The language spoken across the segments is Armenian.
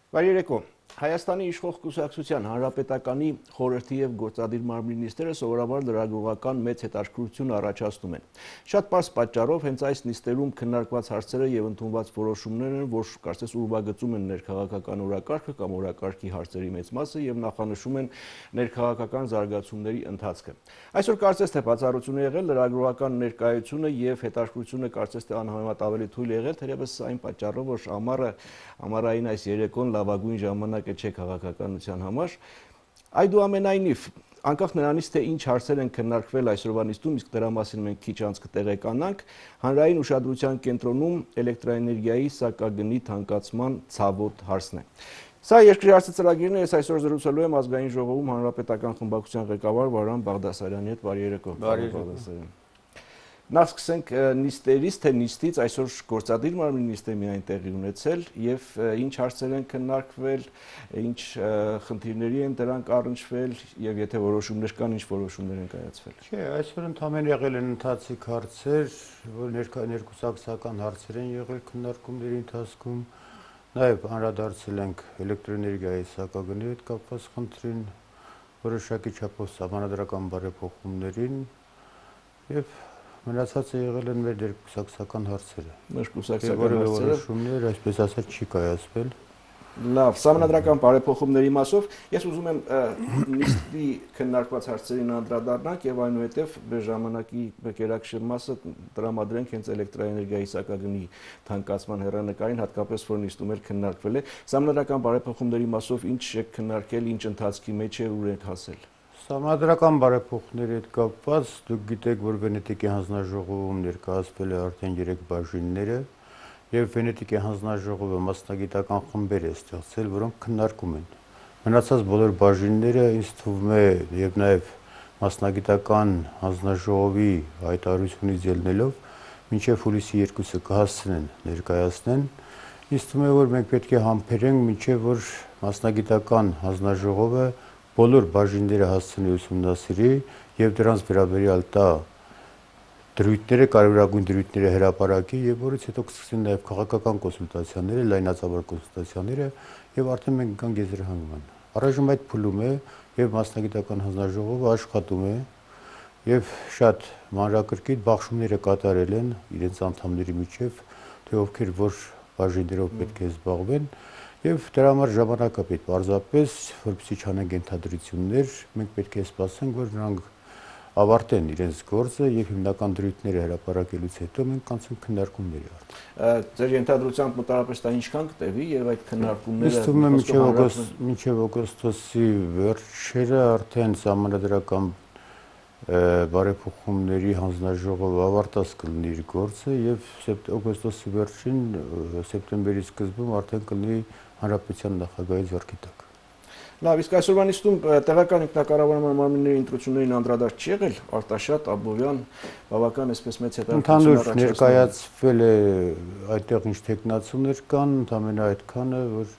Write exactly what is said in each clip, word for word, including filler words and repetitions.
Բարերեկո։ Հայաստանի իշխող կուսակցության հանրապետականի խորհրդի եւ գործադիր մարմնի նիստերը սովորաբար լրագրողական մեծ հետաքրքրություն առաջացնում են։ Շատ պարզ պատճառով հենց այս նիստերում քննարկված հարցերը եւ ընդունված որոշումներն են, որ կարծես ուրվագծում են ներքաղաքական օրակարգը կամ օրակարգի հարցերի մեծ մասը եւ նախանշում են ներքաղաքական զարգացումների ընթացքը։ Այսօր կարծես թե բացառություն է եղել լրագրողական ներկայությունը եւ հետաքրքրությունը կարծես թե անհամեմատ ավելի թույլ եղել, թերևս այն պատճառով, որ ամառը ամառային այս երեկոն լավագույն ժամանակ չէ քաղաքականության համար, այդուամենայնիվ, անկախ նրանից, թե ինչ հարցեր են քննարկվել այսօրվա նիստում, իսկ դրա մասին մենք քիչ անց կտեղեկանանք, հանրային ուշադրության կենտրոնում էլեկտրաէներգիայի սակագնի թանկացման ցավոտ հարցն է։ Սա երկրի հարցը ծրագիրն է, ես այսօր զրուցելու եմ ազգային ժողովում հանրապետական խմբակցության ղեկավար Վարան Բաղդասարյանի հետ։ Բարերեկո։ Բարերեկո։ Նախ սկսենք նիստերից, թե նիստից այսօր գործադիր մարմնի նիստ է միայն տեղի ունեցել եւ ինչ հարցեր են քննարկվել, ինչ խնդիրների են դրանք առնչվել եւ եթե որոշումներ կան, ինչ որոշումներ են կայացվել։ Չէ, այսօր ընդհանրապես եղել են ընթացիկ հարցեր, որ ներկայացական հարցեր են եղել քննարկումների ընթացքում, նաեւ անդրադարձել ենք էլեկտրոէներգիայի սակագնի հետ կապված խնդրին, որոշակի չափով սահմանադրական բարեփոխումներին եւ մնացածը եղել են մեր ներկուսակցական հարցերը։ Մեր կուսակցական հարցերը որոշումներ, այսպես ասած, չի կայացվել։ Լավ, սահմանադրական բարեփոխումների մասով ես ուզում եմ նիստի քննարկված հարցերին անդրադառնանք եւ այնուհետեւ ժամանակի բեկերակշիռ մասը տրամադրենք հենց էլեկտրաէներգիայի սակագնի թանկացման հեռանկարին, հատկապես որ նիստում էլ քննարկվել է։ Սահմանադրական բարեփոխումների մասով ինչ է քննարկել, ինչ ընթացքի մեջ է, ուր եք հասել։ Սահմանադրական բարեփոխումների հետ կապված դուք գիտեք, որ Վենետիկի հանձնաժողովում ներկայացվել է արդեն երեք բաժինները եւ Վենետիկի հանձնաժողովը մասնագիտական խմբեր է ստեղծել, որոնք քննարկում են։ Մնացած բոլոր բաժինները ինձ թվում է եւ նաեւ մասնագիտական հանձնաժողովի հայտարարությունից ելնելով մինչեւ հուլիսի երկուսը կհասցնեն ներկայացնեն։ Ինձ թվում է, որ մենք պետք է համբերենք մինչեւ որ մասնագիտական հանձնաժողովը բոլոր բաժինները հասցնի ուսումնասիրի եւ դրանց վերաբերյալ տա դրույթները, կարևորագույն դրույթները հրապարակի եւ որից հետո կսկսեն նաեւ քաղաքական կոնսուլտացիաները, լայնածավալ կոնսուլտացիաները եւ արդեն մենք գանք եզրահանգման։ Առայժմ այդ փուլում է եւ մասնագիտական հանձնաժողովը աշխատում է եւ շատ մանրակրկիտ բաշխումները կատարել են իրենց անդամների միջև, թե ովքեր որ բաժիններով պետք է զբաղվեն։ Եվ դրա համար ժամանակը պետք պարզապես, որպեսզի չանենք ենթադրություններ, մենք պետք է սպասենք, որ նրանք ավարտեն իրենց գործը եւ հիմնական դրույթները հրապարակելուց հետո մենք կանցնենք քննարկումների արդեն։ Ձեր ենթադրությամբ մոտավորապես դա ինչքան կտևի եւ այդ քննարկումները Ըստ ում մինչեւ օգոստ մինչեւ օգոստոսի վերջերը արդեն սահմանադրական բարեփոխումների հանձնաժողովը ավարտած կլինի իր գործը եւ օգոստոսի վերջին սեպտեմբերի սկզբում արդեն կլինի հանրապետության նախագահի ձեռքի տակ։ Լավ, իսկ այսօրվա նիստում տեղական ինքնակառավարման մարմինների ընտրություններին անդրադարձ չի եղել, Արտաշատ, Աբովյան, բավական այսպես մեծ հետաքրքրություն առաջացնում։ Ընդհանուր ներկայացվել է այդտեղ ինչ տեխնացուներ կան, ընդամենը այդքանը, որ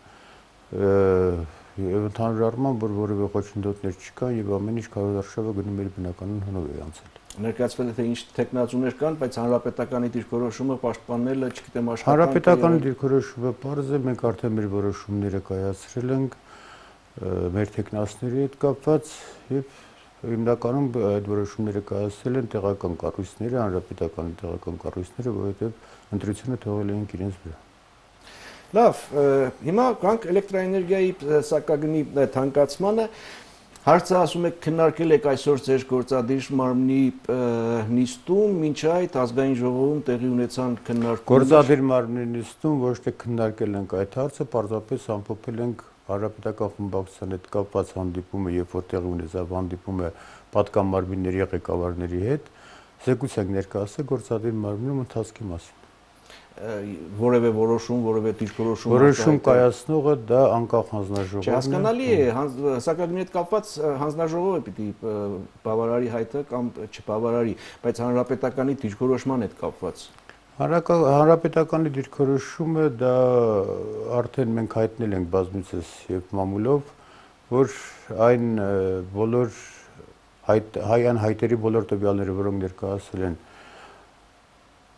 եւ ընդհանուր առմամբ որ որևէ խոչընդոտներ չկան եւ ամեն ինչ կառավարշավը գնում էր բնականon հնով է անցել։ Ներկայացվել է թե ինչ տեխնացուներ կան, բայց հանրապետականի դիրքորոշումը պաշտպանելը, չգիտեմ, աշխատանք։ Հանրապետականի դիրքորոշումը բարձ է, մենք արդեն մեր որոշումները կայացրել ենք մեր տեխնացուների հետ կապված եւ հիմնականում այդ որոշումները կայացրել են տեղական կառույցները, հանրապետականի տեղական կառույցները, որովհետեւ ընտրությունը թողել են իրենց վրա։ Լավ, հիմա կանք էլեկտրաէներգիայի սակագնի թանկացմանը հարցը ասում եք քննարկել եք այսօր ձեր գործադիր մարմնի նիստում, մինչ այդ ազգային ժողովում տեղի ունեցան քննարկումներ։ Գործադիր մարմնի նիստում ոչ թե քննարկել ենք այդ հարցը, պարզապես ամփոփել ենք հանրապետական խմբակցության հետ կապված հանդիպումը, երբ որ տեղի ունեցավ հանդիպումը պատգամարմինների ղեկավարների հետ, զեկույց ներկայացրել գործադիր մարմնում ընթացքի մասին։ Որևէ որոշում, որևէ դիրքորոշում որոշում կայացնողը դա անկախ հանձնաժողովն է։ Հասկանալի է, սակագնի հետ կապված հանձնաժողովը պիտի բավարարի հայտը կամ չբավարարի, բայց հանրապետականի դիրքորոշման հետ կապված։ Հանրապետականի դիրքորոշումը դա արդեն մենք հայտնել ենք բազմիցս եւ մամուլով, որ այն բոլոր հայ հայտերի բոլոր տվյալները, որոնք ներկայացել են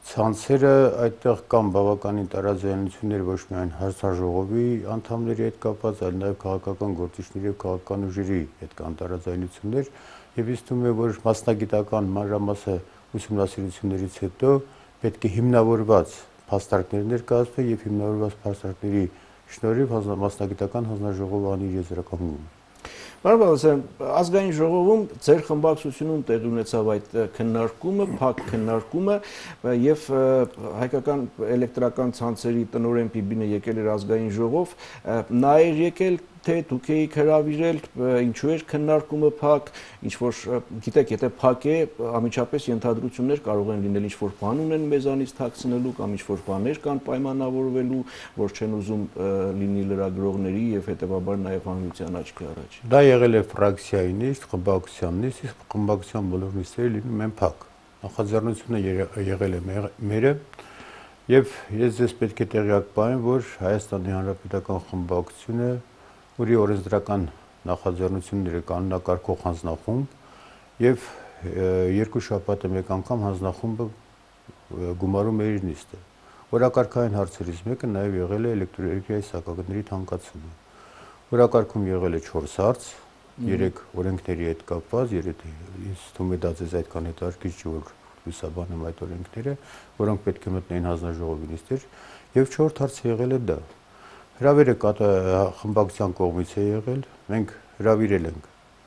Ցանցերը այդտեղ կան բավականին տարաձայնություններ ոչ միայն հարցաժողովի անդամների հետ կապված, այլ նաև քաղաքական գործիչների եւ քաղաքական ուժերի հետ կան տարաձայնություններ եւ ինձ թվում է, որ մասնագիտական մանրամասը ուսումնասիրություններից հետո պետք է հիմնավորված փաստարկներ ներկայացվեն եւ հիմնավորված փաստարկների շնորհիվ մասնագիտական հանձնաժողովը անի իր եզրակացումը։ Պարոն Բաղդասարյան, ազգային ժողովում ձեր խմբակցությունում տեղ ունեցավ այդ քննարկումը, փակ քննարկումը եւ հայկական էլեկտրական ցանցերի տնօրեն Պիբինը եկել էր ազգային ժողով, նա էր եկել, թե դուք եք հրավիրել, ինչու էր քննարկումը փակ, ինչ որ գիտեք, եթե փակ է, ամիջապես ենթադրություններ կարող են լինել, ինչ որ բան ունեն մեզանից թաքցնելու կամ ինչ որ բաներ կան պայմանավորվելու, որ չեն ուզում լինի լրագրողների եւ հետեւաբար նաեւ հանրության աչքի առաջ։ Դա եղել է ֆրակցիայի նիստ, խմբակցության նիստ, իսկ խմբակցության բոլոր նիստերը լինում են փակ։ Նախաձեռնությունը եղել է մերը եւ ես ձեզ պետք է տեղյակ պահեմ, որ Հայաստանի Հանրապետական խմբակցությունը, որի օրենսդրական նախաձեռնությունները կանոնակարգող հանձնախումբ եւ երկու շաբաթը մեկ անգամ հանձնախումբը գումարում է իր նիստը։ Օրակարգային հարցերից մեկը նաեւ եղել է էլեկտրոէներգիայի սակագների թանկացումը։ Օրակարգում եղել է չորս հարց, երեք օրենքների հետ կապված, ինձ թվում է դա ձեզ այդքան հետաքրքիր չի, որ լուսաբանում այդ օրենքները, որոնք պետք է մտնեին հանձնաժողովի նիստեր, եւ չորրորդ հարցը եղել է դա։ Հրավերը խմբակցության կողմից է եղել, մենք հրավիրել ենք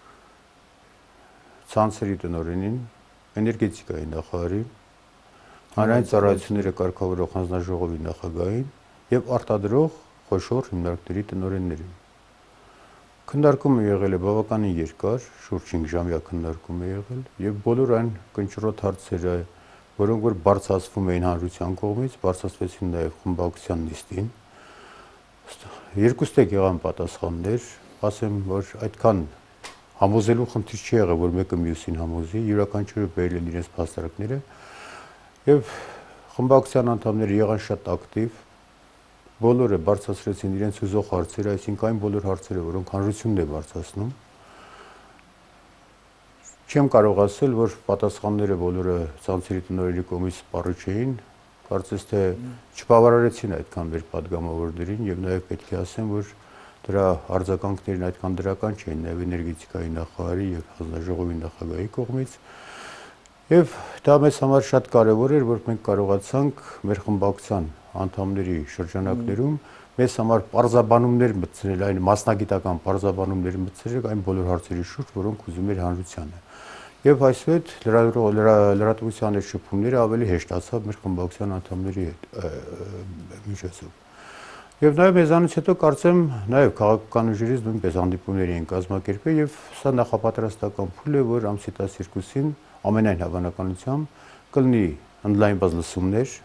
ցանցերի տնօրենին, էներգետիկայի նախարարին, հանրային ծառայությունները կարգավորող հանձնաժողովի նախագահին եւ արտադրող խոշոր հիմնարկների տնօրեններին։ Քննարկումը եղել է բավականին երկար, շուրջ հինգ ժամյա քննարկում է եղել եւ բոլոր այն կնճռոտ հարցերը, որոնք որ բարձրացվում էին հանրության կողմից, բարձրացվեցին նաեւ խմբակցության նիստին։ Երկուստեք եղան պատասխաններ, ասեմ, որ այդքան համոզելու խնդիր չի եղել, որ մեկը մյուսին համոզի, յուրաքանչյուրը բերել իրենց փաստարկները եւ խմբակցության անդամները եղան շատ ակտիվ, բոլորը բարձրացրեցին իրենց ուզող հարցերը, այսինքն այն բոլոր հարցերը, որոնք հանրությունն է բարձրացնում։ Չեմ կարող ասել, որ պատասխանները բոլորը ցանցերի տնօրենի կողմից սպառիչ էին, կարծես թե չբավարարեցին այդքան մեր падգամավորներին եւ նաեւ պետք է ասեմ, որ դրա արձագանքներն այդքան դրական չէին նաեւ էներգետիկայի նախարարի եւ հանձնաժողովի նախագահի կողմից։ Եվ դա մեզ համար շատ կարևոր էր, որ մենք կարողացանք մեր խմբակցության անդամների շրջանակներում մեզ համար պարզաբանումներ մտցնել, այն մասնագիտական պարզաբանումներ մտցնել այն բոլոր հարցերի շուրջ, որոնք ուզում էր հանրությանը։ Եվ այսուհետ լրատվության այդ շփումները ավելի հեշտացավ մեր խմբակցության անդամների հետ միջոցով։ Եվ նաեւ մեզանից հետո կարծեմ նաեւ քաղաքական ուժերից նույնպես հանդիպումներ էին կազմակերպել եւ սա նախապատրաստական փուլ է, որ ամսի տասներկուսին ամենայն հավանականությամբ կլինի ընդլայնված լսումներ,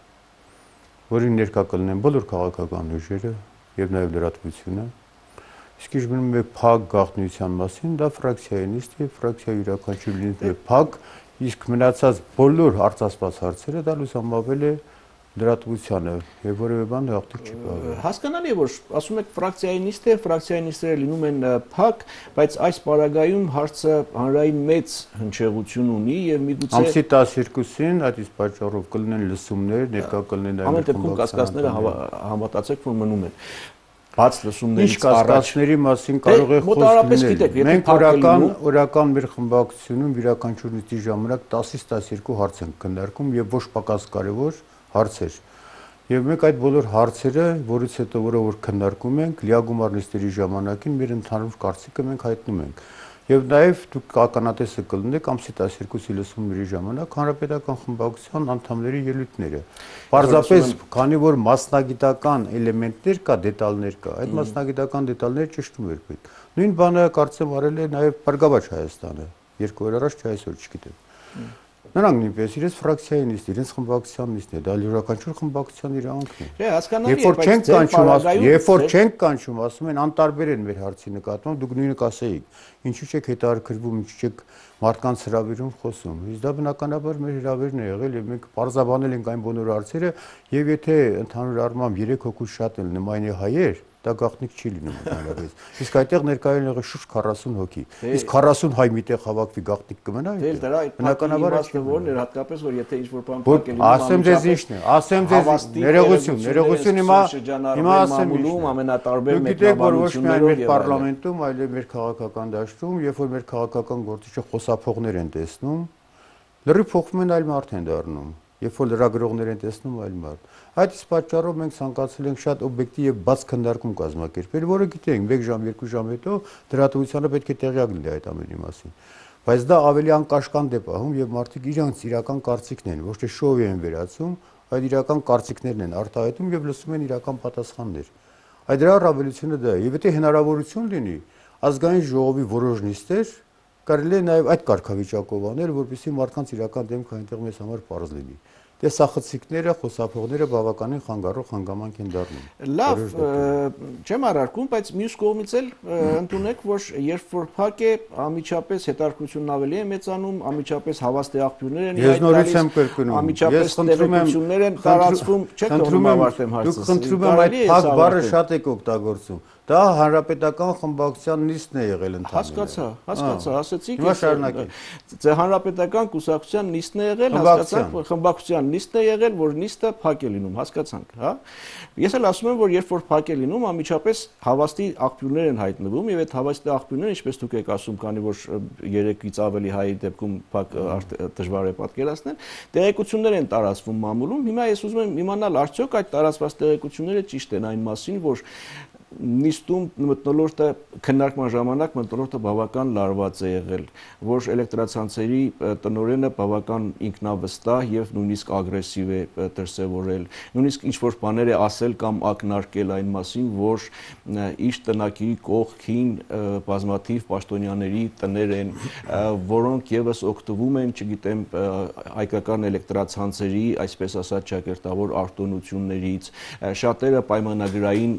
որին ներկա կլինեն բոլոր քաղաքական ուժերը եւ նաեւ լրատվությունը։ Իսկ ինչ մնում է փակ գաղտնիության մասին, դա ֆրակցիայի նիստ է, ֆրակցիա յուրաքանչյուր լինում է փակ, իսկ մնացած բոլոր հարցասպաս հարցերը դա լուսամավել է լրատվությանը եւ որևէ բան հաղթիկ չի պահվել։ Հասկանալի է, որ ասում եք ֆրակցիայի նիստ է, ֆրակցիայի նիստերը լինում են փակ, բայց այս պարագայում հարցը հանրային մեծ հնչեղություն ունի եւ միգուցե ամսի տասներկուսին այդ իսկ պատճառով կլինեն լսումներ, ներկա կլինեն այլ ամեն դեպքում կասկածները համատացեք, որ մնում են։ Բաց լսումներից առաջ կասկածների մասին կարող է խոսք լինել։ Մենք օրական օրական մեր խմբակցությունում յուրաքանչյուր նիստի ժամանակ տասից տասներկու հարց ենք քննարկում եւ ոչ պակաս կարեւոր հարցեր։ Եվ մենք այդ բոլոր հարցերը, որից հետո որը որ քննարկում ենք, լիագումար նիստերի ժամանակին մեր ընդհանուր կարծիքը մենք հայտնում ենք։ Եվ նաեւ դուք ականատեսը կլինեք ամսի տասներկուսի լսումների ժամանակ հանրապետական խմբակցության անդամների ելույթները։ Պարզապես, քանի որ մասնագիտական էլեմենտներ կա, դետալներ կա, այդ մասնագիտական դետալները ճշտում էր պետք։ Նույն բանը կարծեմ արել է նաեւ Բարգավաճ Հայաստանը, երկու օր առաջ, չէ այսօր չգիտեմ։ Նրանք նույնպես իրենց ֆրակցիայի նիստ, իրենց խմբակցության նիստն է, դա յուրաքանչյուր խմբակցության իրավունքն է։ Չէ, հասկանալի է, բայց ձեր պարագայում, երբ որ չենք կանչում, ասում են անտարբեր են մեր հարցի նկատմամբ, դուք նույնը կասեիք, ինչու չեք հետաքրքրվում, ինչու չեք մարդկանց հրավիրում խոսում։ Իսկ դա բնականաբար մեր հրավերն է եղել եւ մենք պարզաբանել ենք այն բոլոր հարցերը, եւ եթե ընդհանուր առմամբ երեք հոգու շատ են նմայնի հայեր, դա գաղտնիք չի լինում ընդհանրապես։ Իսկ այդտեղ ներկայ եղել շուրջ քառասուն հոգի։ Իսկ քառասուն հայ միտեղ հավաքվի գաղտնիք կմնա այդտեղ։ Դե դրա բնականաբար իմաստը որն էր, հատկապես որ եթե ինչ-որ բան փակել ասեմ ձեզ ինչն է, ասեմ ձեզ ներողություն, ներողություն հիմա հիմա ասեմ ինչն ամենատարբեր մեկնաբանություններով եւ պարլամենտում, այլև մեր քաղաքական դաշտում, երբ որ մեր քաղաքական գործիչը խոսափողներ են տեսնում, լրի փոխվում են այլ մարդ են դառնում, երբ որ լրագրողներ են տեսնում այլ մարդ։ Այդ իսկ պատճառով մենք ցանկացել ենք շատ օբյեկտիվ եւ բաց քննարկում կազմակերպել, որը գիտենք, մեկ ժամ, երկու ժամ հետո դրատվությանը պետք է տեղյակ լինի այդ ամենի մասին։ Բայց դա ավելի անկաշկանդ է պահում եւ մարդիկ իրանց իրական կարծիքն են, ոչ թե շոու են վերածում, այլ իրական կարծիքներն են արտահայտում եւ լսում են իրական պատասխաններ։ Այդ դրա առավելությունը դա է։ Եվ եթե հնարավորություն լինի, ազգային ժողովի որոշ նիստեր կարելի է նաև այդ կարգավիճակով անել, որպեսզի մարդկանց իրական դեմքը այնտեղ մեզ համար պարզ լինի։ Տեսախցիկները, խոսափողները բավականին խանգարող հանգամանք են դառնում։ Լավ, չեմ առարկում, բայց մյուս կողմից էլ ընդունեք, որ երբ որ փակ է, անմիջապես հետաքրքրությունն ավելի է մեծանում, անմիջապես հավաստի աղբյուրներ են Ես նորից եմ կրկնում, անմիջապես տեղեկություններ են տարածվում, չեք թողնում ավարտեմ հարցը։ Դուք խնդրում եմ այդ փակ բառը շատ եք օգտագործում։ Դա հանրապետական խմբակցության նիստն է եղել ընդհանրապես։ Հասկացա, հասկացա, ասեցիք։ Հիմա շարունակենք։ Ձե հանրապետական կուսակցության նիստն է եղել, հասկացաք, խմբակցության նիստն է եղել, որ նիստը փակ է լինում, հասկացանք, հա։ Ես էլ ասում եմ, որ երբ որ փակ է լինում, անմիջապես հավաստի աղբյուրներ են հայտնվում եւ այդ հավաստի աղբյուրները, ինչպես դուք եք ասում, քանի որ երեքից ավելի հայի դեպքում փակ դժվար է պատկերացնել, տեղեկություններ են տարածվում մամուլում։ Հիմա ես ուզում եմ իմանալ, արդյոք այդ տարածված տեղեկությունները ճիշտ են այն մասին, որ նիստում մթնոլորտը քննարկման ժամանակ մթնոլորտը բավական լարված է եղել, որ էլեկտրացանցերի տնօրենը բավական ինքնավստահ եւ նույնիսկ ագրեսիվ է դրսեւորել, նույնիսկ ինչ որ բաներ է ասել կամ ակնարկել այն մասին, որ իր տնակի կողքին բազմաթիվ պաշտոնյաների տներ են, որոնք եւս օգտվում են, չգիտեմ, հայկական էլեկտրացանցերի, այսպես ասած, ճակերտավոր արտոնություններից, շատերը պայմանագրային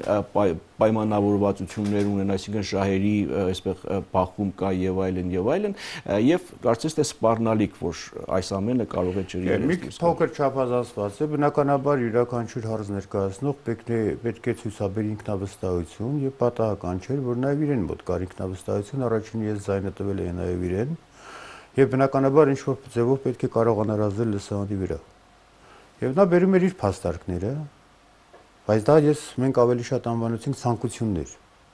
պայմանավորվածություններ ունեն, այսինքն շահերի այսպես բախում կա եւ այլն եւ այլն, եւ կարծես թե սպառնալիք, որ այս ամենը կարող է ջրել։ Մի փոքր չափազանցված է, բնականաբար յուրաքանչյուր հարց ներկայացնող պետք է պետք է ցույցաբերի ինքնավստահություն եւ պատահական չէ, որ նաեւ իրեն մոտ կար ինքնավստահություն, առաջին ես ձայնը տվել է նաեւ իրեն, եւ բնականաբար ինչ որ ձևով պետք է կարողանար ազդել լսարանի վրա։ Եվ նա բերում էր իր փաստարկները, բայց դա ես մենք ավելի շատ անվանեցինք ցանկություններ։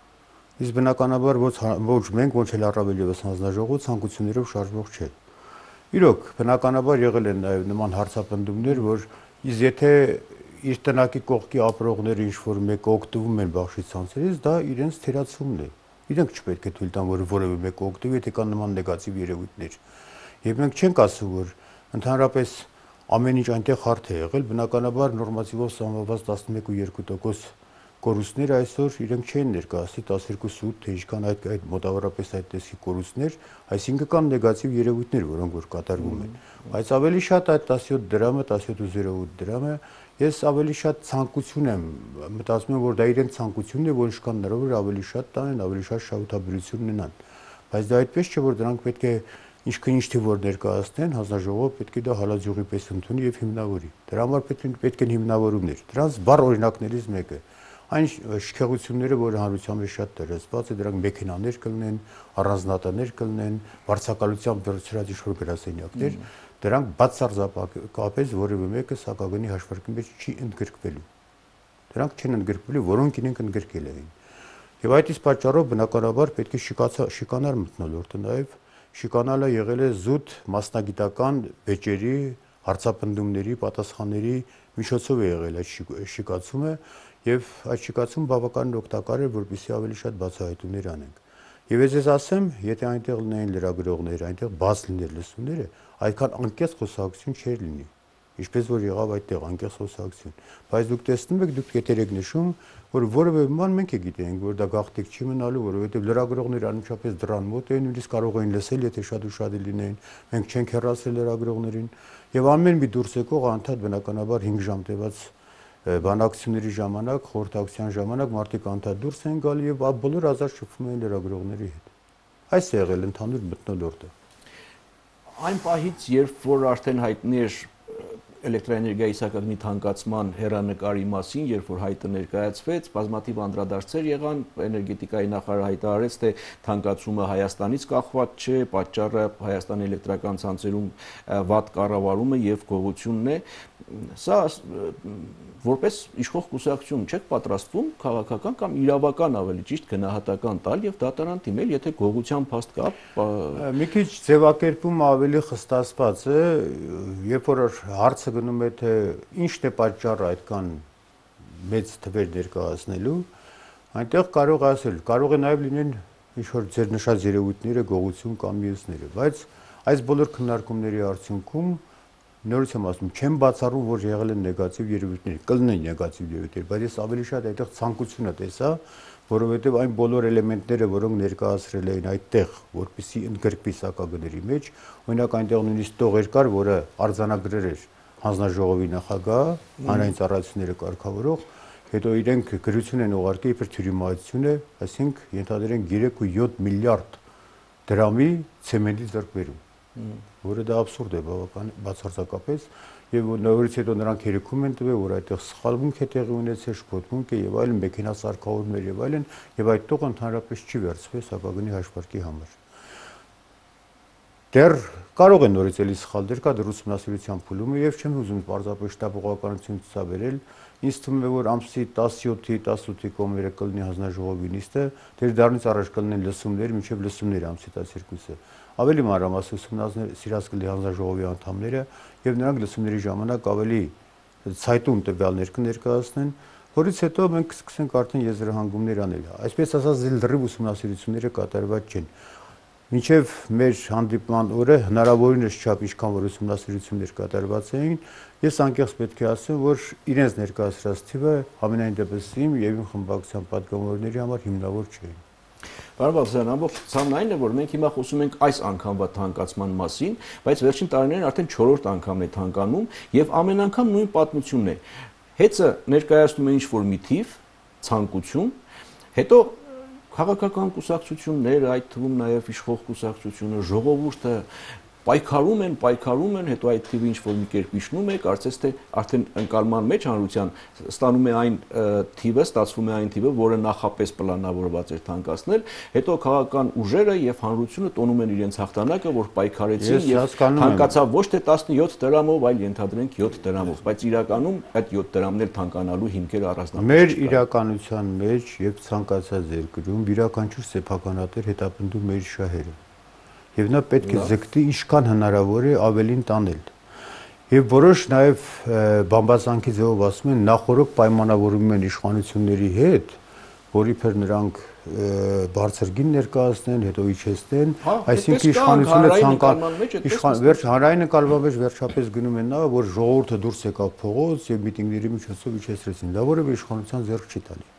Իսկ բնականաբար ոչ մենք, ոչ էլ առավել եւս հանձնաժողովը ցանկություններով շարժվող չէ։ Իրոք, բնականաբար եղել են նաեւ նման հարցապնդումներ, որ իսկ եթե իր տնակի կողքի ապրողները ինչ որ մեկը օգտվում են բախշի ցանցերից, դա իրենց թերացումն է։ Իրենք չպետք է թույլ տան, որ որևէ մեկը օգտվի, եթե կան նման նեգատիվ երևույթներ։ Եվ մենք չենք ասում, որ ընդհանրապես ամեն ինչ այնտեղ հարթ է եղել, բնականաբար նորմատիվով սահմանված տասնմեկ ու երկու տոկոս կորուստները այսօր իրենք չեն ներկայացնի տասներկու ութ, թե ինչքան այդ այդ մոտավորապես այդ տեսքի կորուստներ, այսինքն կան նեգատիվ երևույթներ, որոնք որ կատարվում են։ Բայց ավելի շատ այդ տասնյոթ դրամը, տասնյոթ ու զրո ութ դրամը, ես ավելի շատ ցանկություն եմ, մտածում եմ, որ դա իրենց ցանկությունն է, որ ինչքան հնարավոր ավելի շատ տանեն, ավելի շատ շահութաբերություն ունենան։ Բայց դա այդպես չէ, որ դրանք պետք է ինչքան ինչ թե որ ներկայացնեն, հանձնաժողովը պետք է դա հալածյուղի պես ընդունի եւ հիմնավորի։ Դրա համար պետք են պետք են հիմնավորումներ։ Դրանց բառ օրինակներից մեկը այն շքեղությունները, որը հանրության մեջ շատ դրեցված է, դրանք մեքենաներ կլինեն, առանձնատներ կլինեն, վարձակալությամբ դրսրած ինչ-որ գրասենյակներ, դրանք բացարձակապես որևէ մեկը սակագնի հաշվարկի մեջ չի ընդգրկվելու։ Դրանք չեն ընդգրկվելու, որոնք իրենք ընդգրկել էին։ Եվ այդ իսկ պատճառով բնականաբար պետք է շիկանալ մթնոլորտը նաեւ շիկանալը եղել է զուտ մասնագիտական վեճերի, հարցապնդումների, պատասխանների միջոցով է եղել այդ շիկացումը եւ այդ շիկացումը բավականին օգտակար է, որպեսզի ավելի շատ բացահայտումներ անենք։ Եվ ես ես ասեմ, եթե այնտեղ լինեին լրագրողներ, այնտեղ բաց լիներ լսումները, այդքան անկեղծ խոսակցություն չէր լինի, ինչպես որ եղավ այդտեղ անկեղծ խոսակցություն։ Բայց դուք տեսնում եք, դուք կետեր եք նշում, որ որևէ բան մենք է գիտենք, որ դա գաղտնիք չի մնալու, որովհետև լրագրողները անմիջապես դրան մոտ են, նույնիսկ կարող են լսել, եթե շատ ու շատ լինեին, մենք չենք հեռացել լրագրողներին, եւ ամեն մի դուրս եկող անդադ բնականաբար հինգ ժամ տևած բանակցությունների ժամանակ, խորհրդակցության ժամանակ մարդիկ անդադ դուրս են գալի եւ բոլոր ազատ շփվում են լրագրողների հետ։ Այս է եղել ընդհանուր մթնոլորտը։ Այն պահից, երբ որ արդեն հայտնի էր էլեկտրաէներգիայի սակագնի թանկացման հեռանկարի մասին, երբ որ հայտը ներկայացվեց, բազմաթիվ անդրադարձեր եղան, էներգետիկայի նախարարը հայտարարեց, թե թանկացումը Հայաստանից կախված չէ, պատճառը Հայաստանի էլեկտրական ցանցերում վատ կառավարումը եւ գողությունն է։ Սա որպես իշխող կուսակցություն չեք պատրաստվում քաղաքական կամ իրավական ավելի ճիշտ գնահատական տալ եւ դատարան դիմել, եթե գողության փաստ կա։ Մի քիչ ձևակերպումը ավելի խստացված է, երբ որ հարցը գնում է թե ինչն է պատճառը այդքան մեծ թվեր ներկայացնելու, այնտեղ կարող է ասել, կարող է նաեւ լինեն ինչ որ ձեր նշած երևույթները, գողություն կամ մյուսները, բայց այս բոլոր քննարկումների արդյունքում նորից եմ ասում, չեմ բացառում, որ եղել են նեգատիվ երևույթներ, կլինեն նեգատիվ երևույթներ, բայց ես ավելի շատ այդտեղ ցանկությունը տեսա, որովհետև այն բոլոր էլեմենտները, որոնք ներկայացրել էին այդտեղ, որպեսզի ընդգրկվի սակագների մեջ, օրինակ այնտեղ նույնիսկ տողեր կար, որը արձանագրեր էր հանձնաժողովի նախագահ, հանրային ծառայությունները կարգավորող, հետո իրենք գրություն են ուղարկել իբր թյուրիմացություն է, այսինքն ենթադրենք երեք ու յոթ միլիարդ դրամի ցեմենտի ձեռքբերում, որը դա աբսուրդ է բավական բացարձակապես, եւ նորից հետո նրանք երեքում են տվել, որ այդտեղ սխալմունք է տեղի ունեցել, շփոթմունք է եւ այլն, մեքենա սարքավորումներ եւ այլն, եւ այդ տողը ընդհանրապես չի վերցվել սակագնի հաշվարկի համար։ Դեռ կարող է նորից էլի սխալ դեր կա դեռ ուսումնասիրության փուլում է եւ չեմ ուզում պարզապես շտապողականություն ցուցաբերել, ինձ թվում է որ ամսի տասնյոթի տասնութի կողմերը կլինի հանձնաժողովի նիստը, դեռ դառնից առաջ կլինեն լսումներ, մինչեւ լսումները ամսի տասներկուսը։ Ավելի մանրամասն ուսումնասիրած կլինի հանձնաժողովի անդամները եւ նրանք լսումների ժամանակ ավելի ցայտուն տվյալներ կներկայացնեն, որից հետո մենք կսկսենք արդեն եզրահանգումներ անել։ Այսպես ասած, լրիվ ուսումնասիրությունները կատարված չեն։ Մինչև մեր հանդիպման օրը հնարավորինս չափ ինչքան որ ուսումնասիրություններ կատարված էին, ես անկեղծ պետք է ասեմ, որ իրենց ներկայացրած թիվը ամենայն դեպս իմ եւ իմ խմբակցության պատգամավորների համար հիմնավոր չէ։ Պարոն Բաղդասարյան, ամբողջ ցավն այն է, որ մենք հիմա խոսում ենք այս անգամվա թանկացման մասին, բայց վերջին տարիներին արդեն չորրորդ անգամն է թանկանում եւ ամեն անգամ նույն պատմությունն է։ Հեծը ներկայացնում է ինչ-որ մի թիվ, ցանկություն, հետո քաղաքական կուսակցությունները, այդ թվում նաև իշխող կուսակցությունը, ժողովուրդը պայքարում են, պայքարում են, հետո այդ թիվը ինչ-որ մի կերպ իջնում է, կարծես թե արդեն ընկալման մեջ հանրության ստանում է այն թիվը, ստացվում է այն թիվը, որը նախապես պլանավորված էր թանկացնել, հետո քաղաքական ուժերը եւ հանրությունը տոնում են իրենց հաղթանակը, որ պայքարեցին եւ թանկացավ ոչ թե տասնյոթ դրամով, այլ ենթադրենք յոթ դրամով, բայց իրականում այդ յոթ դրամներ թանկանալու հիմքերը առանձնապես մեր իրականության մեջ եւ ցանկացած երկրում յուրաքանչյուր սեփականատեր հետապնդում մեր շահերը։ Եվ նա պետք է ձգտի ինչքան հնարավոր է ավելին տանել։ Եվ որոշ նաև բամբասանքի ձևով ասում են նախորդ պայմանավորվում են իշխանությունների հետ, որ իբր նրանք բարձր գին ներկայացնեն, հետո իջեցնեն, այսինքն իշխանությունը ցանկանում վերջ հանրային նկատմամբ վերջապես գնում են նա, որ ժողովուրդը դուրս եկավ փողոց եւ միտինգների միջոցով իջեցրեցին, դա որևէ իշխանության ձեռք չի տալի։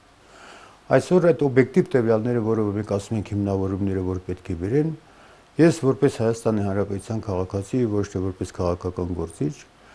Այսօր այդ օբյեկտիվ տվյալները, որով մենք ասում ենք հիմնավորումները, որ պետք է բերեն, ես որպես Հայաստանի Հանրապետության քաղաքացի, ոչ թե որպես քաղաքական գործիչ,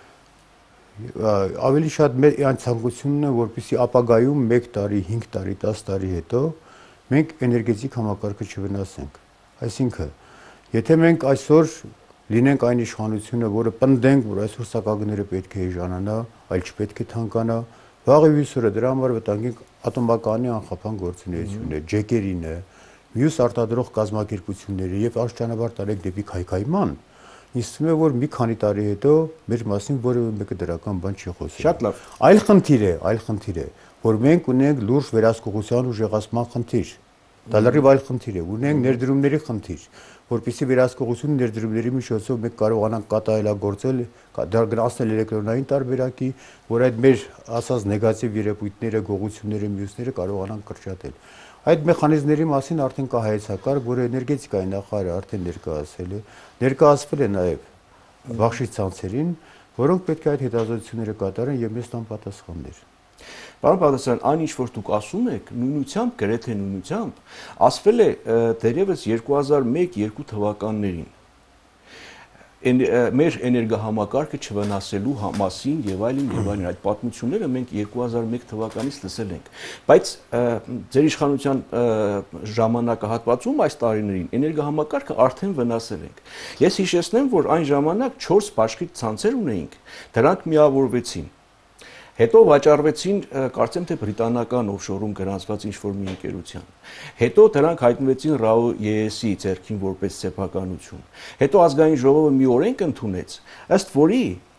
ավելի շատ մեր այն ցանկությունն է, որպեսզի ապագայում մեկ տարի, հինգ տարի, դաս տարի հետո մենք էներգետիկ համակարգը չվնասենք։ Այսինքն, եթե մենք այսօր լինենք այն իշխանությունը, որը պնդենք, որ այսօր սակագները պետք է էժանանա, այլ չպետք է թանկանա, վաղը հյուսուրը դրա համար վտանգենք ատոմականի անխափան գործունեությունն է, ջեկերին է, մյուս արտադրող կազմակերպությունները եւ աշխանաբար տարեք դեպի քայքայման, ինձ թվում է որ մի քանի տարի հետո մեր մասին որևէ մեկը դրական բան չի խոսել։ Շատ լավ։ Այլ խնդիր է, այլ խնդիր է, որ մենք ունենք լուրջ վերահսկողության ու ժեղացման խնդիր։ Դա լրիվ այլ խնդիր է, ունենք ներդրումների խնդիր, որպեսզի վերահսկողություն ներդրումների միջոցով մենք կարողանանք կատարելագործել, դարձնել էլեկտրոնային տարբերակի, որ այդ մեր ասած նեգատիվ երևույթները, գողությունները, մյուսները կարողանանք կրճատել։ Այդ մեխանիզմների մասին արդեն կա հայեցակարգ, որը էներգետիկայի նախարարը արդեն ներկայացել է, ներկայացվել է նաև բաշխի ցանցերին, որոնք պետք է այդ հետազոտությունները կատարեն եւ մեզ տան պատասխաններ։ Պարոն Բաղդասարյան, այն ինչ որ դուք ասում եք, նույնությամբ, գրեթե նույնությամբ, ասվել է դերևս երկու հազար մեկ երկու թվականներին։ մեր էներգահամակարգը չվնասելու մասին եւ այլն եւ այլն այդ պատմությունները մենք երկու հազար մեկ թվականից լսել ենք, բայց ձեր իշխանության ժամանակահատվածում այս տարիներին էներգահամակարգը արդեն վնասել ենք։ Ես հիշեցնեմ, որ այն ժամանակ չորս բաշխիկ ցանցեր ունեինք, դրանք միավորվեցին։ Հետո վաճառվեցին, կարծեմ թե բրիտանական օֆշորում գրանցված ինչ-որ մի ընկերության։ Հետո դրանք հայտնվեցին ՌԱՕ ԵԵՍ-ի ձեռքին որպես սեփականություն։ Հետո ազգային ժողովը մի օրենք ընդունեց, ըստ որի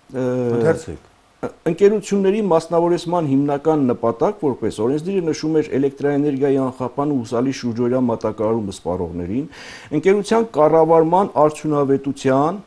ընկերությունների մասնավորեցման հիմնական նպատակ որպես օրենսդիրը նշում էր էլեկտրաէներգիայի անխափան ու հուսալի շուրջօրյա մատակարարումը սպառողներին, ընկերության կառավարման արդյունավետության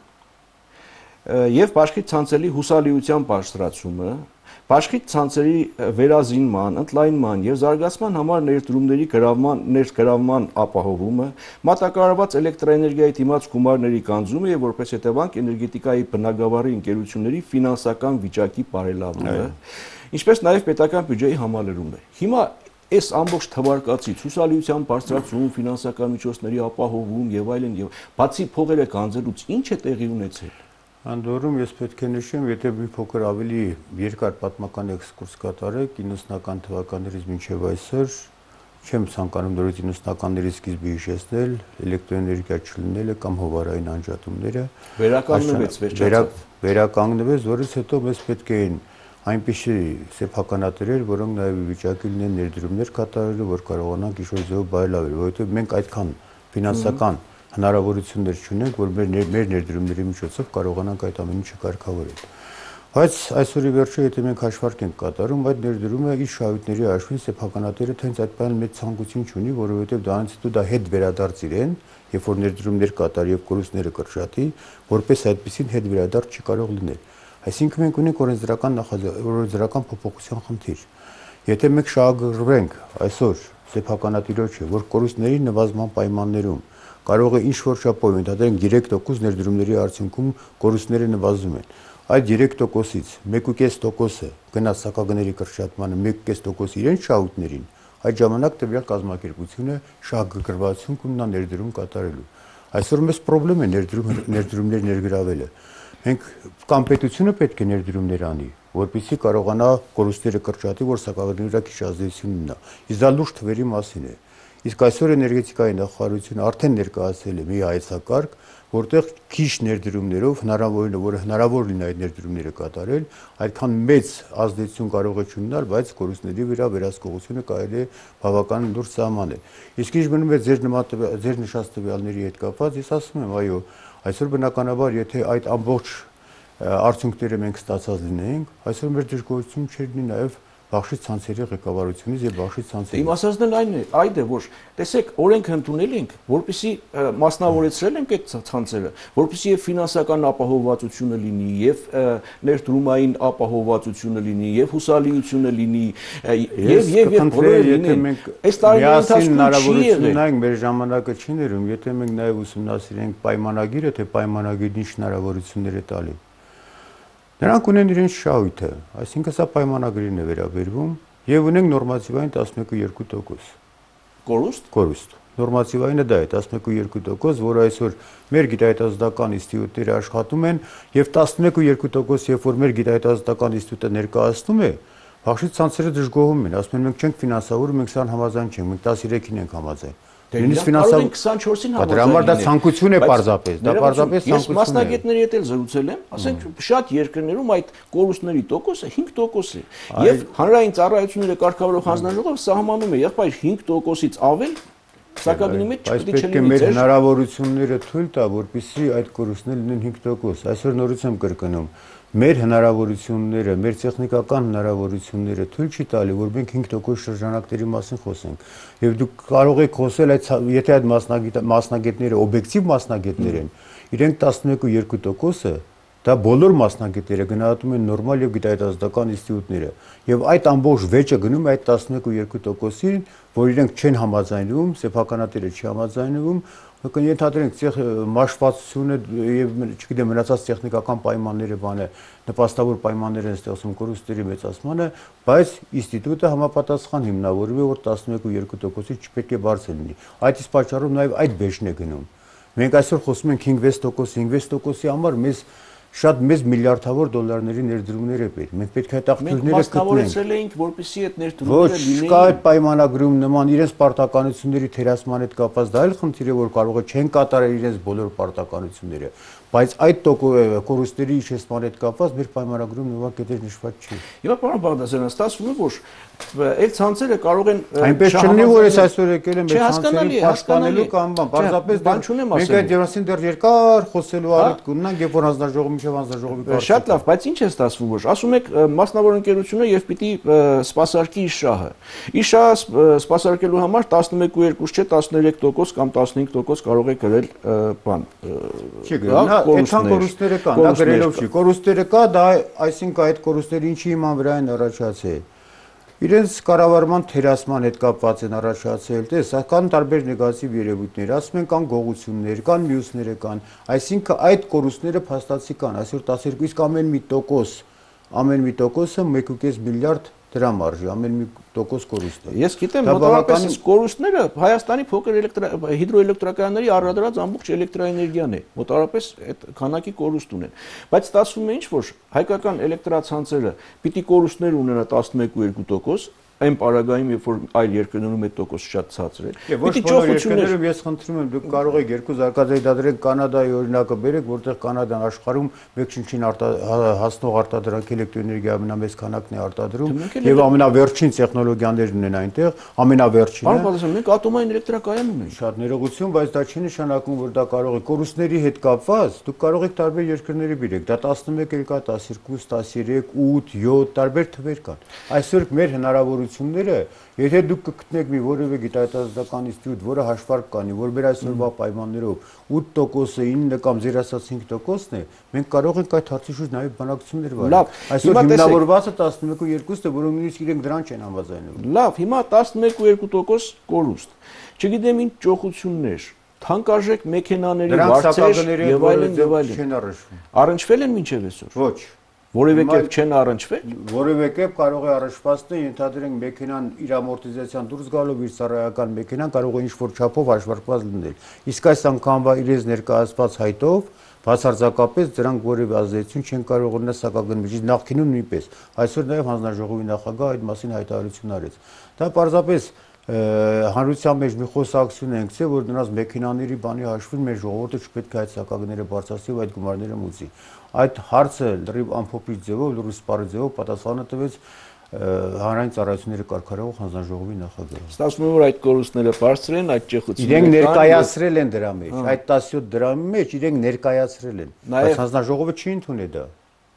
եւ բաշխիկ ցանցերի հուսալիության բարձրացումը, բաշխիկ ցանցերի վերազինման, ընդլայնման եւ զարգացման համար ներդրումների գրավման, ներգրավման ապահովումը, մատակարարված էլեկտրաէներգիայի դիմաց գումարների կանձումը եւ որպես հետևանք էներգետիկայի բնագավառի ընկերությունների ֆինանսական վիճակի բարելավումը, ինչպես նաեւ պետական բյուջեի համալրումը։ Հիմա այս ամբողջ թվարկածից հուսալիության բարձրացում, ֆինանսական միջոցների ապահովում եւ այլն եւ բացի փողերը կանձելուց ինչ է տեղի ունեցել։ Անդորում ես պետք է նշեմ, եթե մի փոքր ավելի երկար պատմական էքսկուրս կատարեք իննսունական թվականներից մինչև այսօր, չեմ ցանկանում նորից իննսունականների սկիզբը հիշեցնել, էլեկտրոէներգիա չլինելը կամ հովարային անջատումները, վերականգնվեց, վերջացավ։ Վերականգնվեց, որից հետո մեզ պետք էին այնպիսի սեփականատերեր, որոնք նաև վիճակի լինեն ներդրումներ կատարելու, որ կարողանանք ինչ-որ ձեւով բարելավել, որովհետեւ մենք այդքան ֆինանսական հնարավորություններ չունենք, որ մեր մեր ներդրումների միջոցով կարողանանք այդ ամեն ինչը կարգավորել։ Բայց այսօրի վերջը, եթե մենք հաշվարկ ենք կատարում, այդ ներդրումը իր շահույթների հաշվին սեփականատերը թենց այդ բանը մեծ ցանկություն չունի, որովհետև դրանից հետո դա հետ վերադարձ իրեն, երբ որ ներդրումներ կատարի եւ կորուստները կրճատի, որպես այդպեսին հետ վերադարձ չի կարող լինել։ Այսինքն մենք ունենք օրենսդրական նախաձեռնական փոփոխության խնդիր։ Եթե մենք շահագրգռվենք այսօր սեփականատիրոջը, որ կորուստների նվազման պայմաններում կարող է ինչ-որ չափով ընդհանրեն երեք տոկոս ներդրումների արդյունքում կորուստները նվազում են։ Այդ երեք տոկոսից մեկ կես տոկոսը գնաց սակագների կրճատմանը, մեկ կես տոկոս իրենց շահույթներին, այդ ժամանակ տվյալ կազմակերպությունը շահագրգռվածություն կունենա ներդրում կատարելու։ Այսօր մեծ խնդրեմ է ներդրում ներդրումներ ներգրավելը։ Մենք կամ պետությունը պետք է ներդրումներ անի, որպեսզի կարողանա կորուստները կրճատի, որ սակագների վրա քիչ ազդեցություն ունենա։ Իսկ դա լուրջ թվերի մասին է։ Իսկ այսօր էներգետիկայի նախարարությունը արդեն ներկայացրել է մի հայեցակարգ, որտեղ քիչ ներդրումներով հնարավոր է, որ հնարավոր լինի այդ ներդրումները կատարել, այդքան մեծ ազդեցություն կարող է չունենալ, բայց կորուստների վրա վերահսկողությունը կարելի է բավական լուրջ սահմանել։ Իսկ ինչ մնում է ձեր նման ձեր նշած տվյալների հետ կապված, ես ասում եմ, այո, այսօր բնականաբար, եթե այդ ամբողջ արդյունքները մենք ստացած լինեինք, այսօր մեր դժգոհություն չէր լինի նաև բաշխիկ ցանցերի ղեկավարությունից եւ բաշխիկ ցանցերի։ Իմ ասածն այն է, այդ է, որ տեսեք, օրենք ընդունել ենք, որպեսզի մասնավորեցրել ենք այդ ցանցերը, որպեսզի եւ ֆինանսական ապահովվածությունը լինի, եւ ներդրումային ապահովվածությունը լինի, եւ հուսալիությունը լինի, եւ եւ եւ բոլորը լինեն։ Այս տարիների ընթացքում չի եղել։ Մեր ժամանակը չի ներում, եթե մենք նաեւ ուսումնասիրենք պայմանագիրը, թե պայմանագիրն ինչ հնարավորություններ է տալի։ Նրանք ունեն իրենց շահույթը, այսինքն սա պայմանագրին է վերաբերվում եւ ունենք նորմատիվային տասնմեկ ու երկու տոկոս։ Կորուստ։ Կորուստ։ Նորմատիվայինը դա է տասնմեկ ու երկու տոկոս, որը այսօր մեր գիտահետազոտական ինստիտուտները աշխատում են եւ տասնմեկ ու երկու տոկոս, երբ որ մեր գիտահետազոտական ինստիտուտը ներկայացնում է, բաշխիկ ցանցերը դժգոհում են, ասում են մենք չենք ֆինանսավորում, մենք սրան համաձայն չենք, մենք տասնյոթին ենք համաձայն։ Նույնիսկ ֆինանսավոր քսանչորսին համաձայն։ Դրա համար դա ցանկություն է պարզապես, դա պարզապես ցանկություն է։ Ես մասնագետների հետ էլ զրուցել եմ, ասենք շատ երկրներում այդ կորուստների տոկոսը հինգ տոկոս է։ Եվ հանրային ծառայությունները կարգավորող հանձնաժողովը սահմանում է, եղբայր հինգ տոկոսից ավել սակագնի մեջ չպետք է լինի։ Բայց պետք է մեր հնարավորությունները թույլ տա, որպեսզի այդ կորուստները լինեն հինգ տոկոս։ Այսօր նորից եմ կրկնում, մեր հնարավորությունները, մեր տեխնիկական հնարավորությունները թույլ չի տալի, որ մենք հինգ տոկոս շրջանակների մասին խոսենք։ Եվ դուք կարող եք խոսել այդ եթե այդ մասնագետները օբյեկտիվ մասնագետներ են, իրենք տասնմեկ ու երկու տոկոսը դա բոլոր մասնագետները գնահատում են նորմալ եւ գիտահետազոտական ինստիտուտները եւ այդ ամբողջ վեճը գնում է այդ տասնմեկ ու երկու տոկոսին, որ իրենք չեն համաձայնվում, սեփականատերը չի համաձայնվում, կընթադրենք մաշվածությունը եւ չգիտեմ մնացած տեխնիկական պայմանները բանը նպաստավոր պայմաններ են ստեղծում կորուստների մեծացմանը, բայց ինստիտուտը համապատասխան հիմնավորվում է, որ տասնմեկ ու երկու տոկոսից չպետք է բարձր լինի։ Այդ իսկ պատճառով նաեւ այդ վեճն է գնում։ Մենք այսօր խոսում ենք հինգ-վեց տոկոս, հինգ-վեց տոկոսի համար մեզ շատ մեծ միլիարդավոր դոլարների ներդրումներ է պետք։ Մենք պետք է այդ աղբյուրները գտնենք։ Մենք մասնավորեցրել էինք, որպեսզի այդ ներդրումները լինեին։ Ոչ, կա այդ պայմանագրում նման իրենց պարտականությունների թերացման հետ կապված դա էլ խնդիր է, որ կարող է չեն կատարել իրենց բոլոր պարտականությունները, բայց այդ կորուստների իջեցման հետ կապված մեր պայմանագրում նման կետեր նշված չի։ Եվ պարոն Բաղդասարյան, ստացվում է, որ այդ ցանցերը կարող են այնպես չլինի, որ ես այսօր եկել եմ այդ ցանցերի հասկանալի կամ բան, պարզապես բան չունեմ ասել։ Մենք այդ երասին դեռ երկար խոսելու առիթ կունենանք, երբ որ հանձնաժողովի միջև հանձնաժողովի կարգ։ Շատ լավ, բայց ինչ է ստացվում, որ ասում եք մասնավոր ընկերությունը եւ պիտի սպասարկի իր շահը։ Իր շահը սպասարկելու համար տասնմեկ ու երկու չէ, տասներեք տոկոս կամ տասնհինգ տոկոս կարող է գրել բան։ Չի գրել, այդքան կորուստները կան, դա գրելով չի։ Կորուստները կա, դա այսինքն այդ կորուստները ինչի իման վրա են առաջացել։ Իրենց կառավարման թերացման հետ կապված են առաջացել, տես, կան տարբեր նեգատիվ երևույթներ, ասում են կան գողություններ, կան մյուսները կան, այսինքն այդ կորուստները փաստացի կան, այսօր տասներկու, իսկ ամեն մի տոկոս, ամեն մի տոկոսը մեկ ու կես միլիարդ դրամ արժի, ամեն մի տոկոս կորուստ է։ Ես գիտեմ, մոտավորապես կորուստները Հայաստանի փոքր հիդրոէլեկտրակայանների արտադրած ամբողջ էլեկտրաէներգիան է, մոտավորապես այդ քանակի կորուստ ունեն։ Բայց ստացվում է ինչ, որ հայկական էլեկտրացանցերը պիտի կորուստներ ունենա տասնմեկ ու երկու տոկոս, այն պարագայում, երբ որ այլ երկրներում այդ տոկոսը շատ ցածր է։ Պիտի ճոխություններում ես խնդրում եմ, դուք կարող եք երկու զարգացած դադրեք Կանադայի օրինակը բերեք, որտեղ Կանադան աշխարհում մեկ-շնչին հասնող արտադրանք էլեկտրոէներգիա ամենամեծ քանակն է արտադրում եւ ամենավերջին տեխնոլոգիաներն ունեն այնտեղ, ամենավերջինը։ Պարոն Բաղդասարյան, մենք ատոմային էլեկտրակայան ունենք։ Շատ ներողություն, բայց դա չի նշանակում, որ դա կարող է կորուստների հետ կապված, դուք կարող եք տարբեր երկրների բերեք, դա տասնմեկ էլ կա, տասներկու, տասներեք, ութ, յոթ տարբեր թվեր կան։ Այսօր մեր հնարավորությունները, եթե դուք կգտնեք մի որևէ գիտահետազոտական ինստիտուտ, որը հաշվարկ կանի, որ մեր այսօրվա պայմաններով ութ տոկոսը ինը կամ ձեր ասած հինգ տոկոսն է, մենք կարող ենք այդ հարցի շուրջ նաև բանակցություններ վարել։ Այսօր հիմնավորվածը տասնմեկ ու երկու է, որոնք նույնիսկ իրենք դրան չեն համաձայնվում։ Լավ, հիմա տասնմեկ ու երկու տոկոս կորուստ։ Չգիտեմ ինչ ճոխություններ, թանկարժեք մեքենաների վարձեր եւ այլն եւ այլն չեն առնչվում։ Առնչվել են մինչեւ այսօր։ Ոչ։ Որևէ կերպ չեն առնչվել։ Որևէ կերպ կարող է առնչվածը, ենթադրենք մեքենան իր ամորտիզացիան դուրս գալով իր ծառայական մեքենան կարող է ինչ-որ չափով հաշվարկված լինել։ Իսկ այս անգամվա իրենց ներկայացված հայտով բացարձակապես դրանք որևէ ազդեցություն չեն կարող ունենալ սակագնմիջի նախկինում նույնպես։ Այսօր նաև հանձնաժողովի նախագահ այդ մասին հայտարարություն արեց։ Դա պարզապես հանրության մեջ մի խոսակցություն ենք, թե որ նրանց մեքենաների բանի հաշվին մեր ժողովուրդը չպետք է այդ սակագները բարձրացնի ու այդ գումարները մուծի։ Այդ հարցը լրիվ ամփոփիչ ձևով, լրիվ սպառի ձևով պատասխանը տվեց հանրային ծառայությունների կարգավորող հանձնաժողովի նախագահը։ Ստացվում է, որ այդ կորուստները բարձր են, այդ ճեղությունները իրենք ներկայացրել են դրա մեջ, այդ տասնյոթ դրամի մեջ իրենք ներկայացրել են, բայց հանձնաժողովը չի ընդունել դա։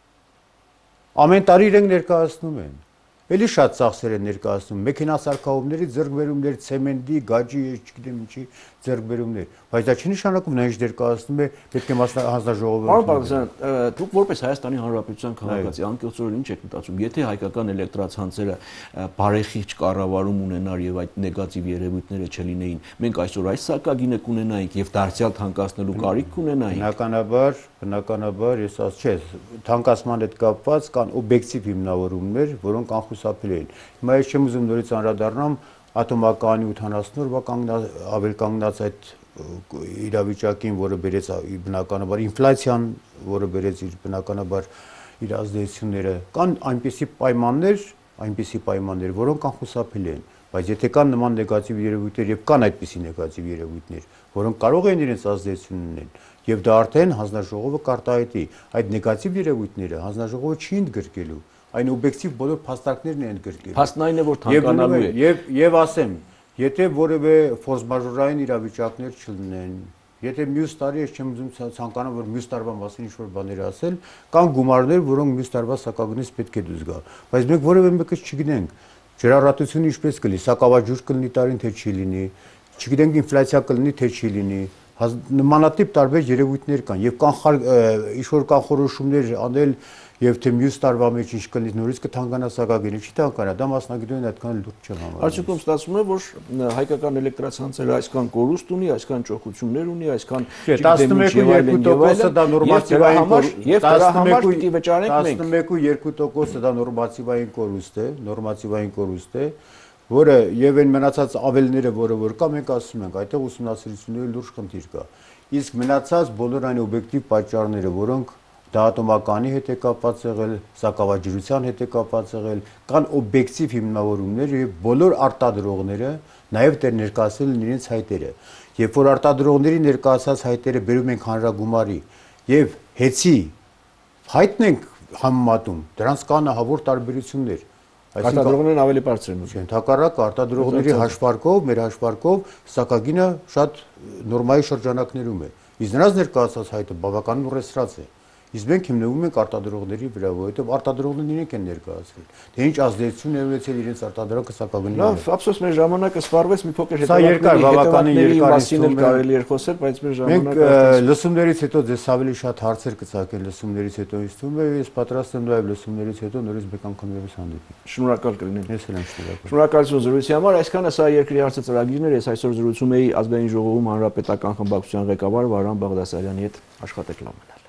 Ամեն տարի իրենք ներկայացնում են։ Էլի շատ ծախսեր են ներկայացնում, մեքենասարքավորումների ձեռքբերումներ, ցեմենտի, գաջի, չգիտեմ ինչի ձեռքբերումներ, բայց դա չի նշանակում նա ինչ ներկայացնում է, պետք է հանձնաժողովը։ Պարոն Բաղդասարյան, դուք որպես Հայաստանի Հանրապետության քաղաքացի անկեղծորեն ինչ եք մտածում, եթե հայկական էլեկտրացանցերը բարեխիղճ կառավարում ունենար եւ այդ նեգատիվ երևույթները չլինեին, մենք այսօր այս սակագինը կունենայինք եւ դարձյալ թանկացնելու կարիք կունենայինք։ Բնականաբար, բնականաբար, ես ասած չէ, թանկացման հետ կապված կան օբյեկտիվ հիմնավորումներ, որոնք անխուսափելի են։ Հիմա ես չեմ ուզում նորից անդրադառնամ ատոմականի ութանասուն օրվա ավել կանգնած այդ իրավիճակին, որը բերեց բնականաբար ինֆլյացիան, որը բերեց իր բնականաբար իր ազդեցությունները, կան այնպիսի պայմաններ, այնպիսի պայմաններ, որոնք անխուսափելի են, բայց եթե կան նման նեգատիվ երևույթներ եւ կան այդպիսի նեգատիվ երևույթներ, որոնք կարող են իրենց ազդեցություն ունենալ, եւ դա արդեն հանձնաժողովը կարտահայտի, այդ նեգատիվ երևույթները հանձնաժողովը չի ընդգրկելու, այն օբյեկտիվ բոլոր փաստարկներն են ընդգրկել։ Փաստն այն է, որ թանկանալու է։ Եվ եւ ասեմ, եթե որևէ ֆորս մաժորային իրավիճակներ չլինեն, եթե մյուս տարի ես չեմ ուզում ցանկանամ, որ մյուս տարվա մասին ինչ-որ բաներ ասել, կան գումարներ, որոնք մյուս տարվա սակագնից պետք է դուրս գա։ Բայց մենք որևէ մեկը չգիտենք, ջրառատությունը ինչպես կլինի, սակավաջուր կլինի տարին, թե չի լինի, չգիտենք ինֆլյացիա կլինի, թե չի լինի։ Նմանատիպ տարբեր երևույթներ կան եւ կան ինչ-որ կանխորոշումներ անել եւ թե մյուս տարվա մեջ ինչ կլինի նորից կթանկանա սակագինը, չի թանկանա, դա մասնագիտորեն այդքան լուրջ չեմ համարում։ Արդյունքում ստացվում է, որ հայկական էլեկտրացանցերը այսքան կորուստ ունի, այսքան ճոխություններ ունի, այսքան տասնմեկ ու երկու տոկոսը դա նորմատիվային եւ դրա համար պիտի վճարենք մենք։ տասնմեկ ու երկու տոկոսը դա նորմատիվային կորուստ է, նորմատիվային կորուստ է, որը եւ այն մնացած ավելները, որը որ կա, մենք ասում ենք, այդտեղ ուսումնասիրությունների լուրջ խնդիր կա։ Իսկ մնացած բոլոր այն օբյեկտիվ պատճառները, որոնք դատոմականի հետ է կապված եղել, սակավաջրության հետ է կապված եղել, կան օբյեկտիվ հիմնավորումներ եւ բոլոր արտադրողները նաեւ դեռ ներկայացել են իրենց հայտերը։ Երբ որ արտադրողների ներկայացած հայտերը բերում ենք հանրագումարի եւ հեծի հայտն ենք համեմատում, դրանց կան ահավոր տարբերություններ։ Արտադրողներն ավելի բարձր են ուզում։ Հակառակ արտադրողների հաշվարկով, մեր հաշվարկով սակագինը շատ նորմայի շրջանակներում է։ Իսկ նրանց ներկայացած հայտը բավականին ուռեցրած է։ Իսկ մենք հիմնվում ենք արտադրողների վրա, որովհետև արտադրողներն իրենք են ներկայացրել։ Թե ինչ ազդեցություն է ունեցել իրենց արտադրանքը սակագնի։ Լավ, ափսոս մեր ժամանակը սպառվեց, մի փոքր Սա երկար, բավականին երկար մասին էլ կարելի էր խոսել, բայց մեր ժամանակը մենք լսումներից հետո ձեզ ավելի շատ հարցեր կցակեն լսումներից հետո ինձ թվում է, ես պատրաստ եմ նաև լսումներից հետո նորից մեկ անգամ ևս հանդիպի։ Շնորհակալ կլինեմ։ Ես էլ եմ շնորհակալ։ Շնորհակալություն զրույցի համար, այսքանը սա երկրի հարցը ծրագիրն էր, ես այսօր զրուցում էի ազգային ժողովում հանրապետական խմբակցության ղեկավար Վարան Բաղդասարյանի հետ, աշխատեք լավ մնալ։